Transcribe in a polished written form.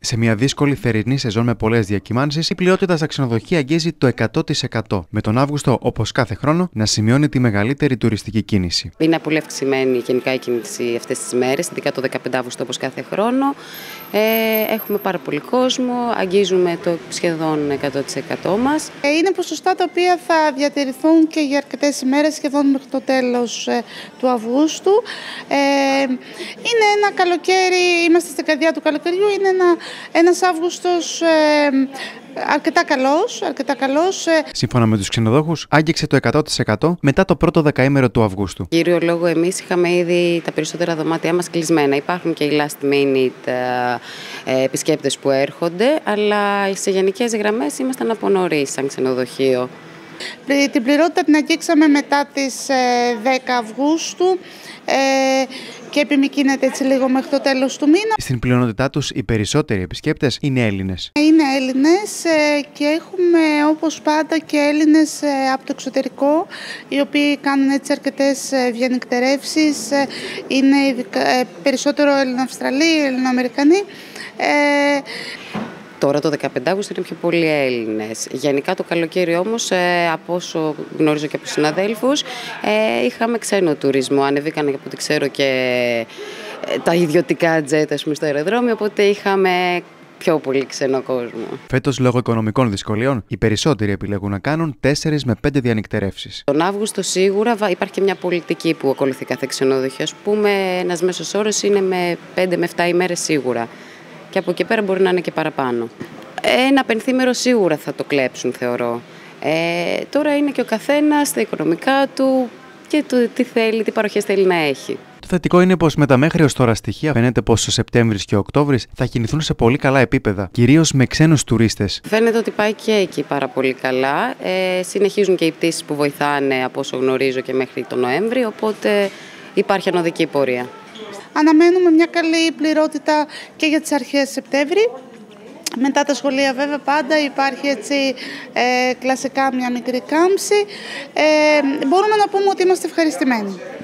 Σε μια δύσκολη θερινή σεζόν με πολλές διακυμάνσεις, η πληρότητα στα ξενοδοχεία αγγίζει το 100%. Με τον Αύγουστο, όπως κάθε χρόνο, να σημειώνει τη μεγαλύτερη τουριστική κίνηση. Είναι πολύ αυξημένη γενικά η κίνηση αυτές τις μέρες, ειδικά το 15 Αύγουστο όπως κάθε χρόνο. Έχουμε πάρα πολύ κόσμο, αγγίζουμε το σχεδόν 100% μας. Είναι ποσοστά τα οποία θα διατηρηθούν και για αρκετές ημέρες, σχεδόν μέχρι το τέλος του Αυγούστου. Είναι ένα καλοκαίρι, είμαστε στην καρδιά του καλοκαιριού, είναι ένας Αύγουστος αρκετά καλός. Σύμφωνα με τους ξενοδόχους, άγγιξε το 100% μετά το πρώτο δεκαήμερο του Αυγούστου. Κύριο λόγο, εμείς είχαμε ήδη τα περισσότερα δωμάτια μας κλεισμένα. Υπάρχουν και οι last minute επισκέπτες που έρχονται, αλλά σε γενικές γραμμές ήμασταν από νωρίς σαν ξενοδοχείο. Την πληρότητα την αγγίξαμε μετά τις 10 Αυγούστου και επιμικρύνεται έτσι λίγο μέχρι το τέλος του μήνα. Στην πλειονότητά τους οι περισσότεροι επισκέπτες είναι Έλληνες. Είναι Έλληνες και έχουμε όπως πάντα και Έλληνες από το εξωτερικό, οι οποίοι κάνουν έτσι αρκετές διανυκτερεύσεις. Είναι περισσότερο Έλληνο-Αυστραλοί, Έλληνο-Αμερικανοί. Τώρα το 15 Αύγουστο είναι πιο πολλοί Έλληνες. Γενικά το καλοκαίρι όμως, από όσο γνωρίζω και από συναδέλφους, είχαμε ξένο τουρισμό. Ανεβήκαν από ό,τι ξέρω και τα ιδιωτικά τζετ στο αεροδρόμιο, οπότε είχαμε πιο πολύ ξένο κόσμο. Φέτος, λόγω οικονομικών δυσκολιών, οι περισσότεροι επιλέγουν να κάνουν 4 με 5 διανυκτερεύσεις. Τον Αύγουστο σίγουρα υπάρχει και μια πολιτική που ακολουθεί κάθε ξενοδοχείο. Ας πούμε, ένας μέσος όρος είναι με 5 με 7 ημέρες σίγουρα. Και από εκεί πέρα μπορεί να είναι και παραπάνω. Ένα πενθήμερο σίγουρα θα το κλέψουν, θεωρώ. Τώρα είναι και ο καθένας στα οικονομικά του και το τι θέλει, τι παροχές θέλει να έχει. Το θετικό είναι πως με τα μέχρι ως τώρα στοιχεία φαίνεται πως ο Σεπτέμβρης και ο Οκτώβρης θα κινηθούν σε πολύ καλά επίπεδα, κυρίως με ξένους τουρίστες. Φαίνεται ότι πάει και εκεί πάρα πολύ καλά. Συνεχίζουν και οι πτήσεις που βοηθάνε, από όσο γνωρίζω, και μέχρι τον Νοέμβρη, οπότε υπάρχει ανωδική πορεία. Αναμένουμε μια καλή πληρότητα και για τις αρχές Σεπτέμβρη. Μετά τα σχολεία βέβαια πάντα υπάρχει έτσι κλασικά μια μικρή κάμψη. Μπορούμε να πούμε ότι είμαστε ευχαριστημένοι.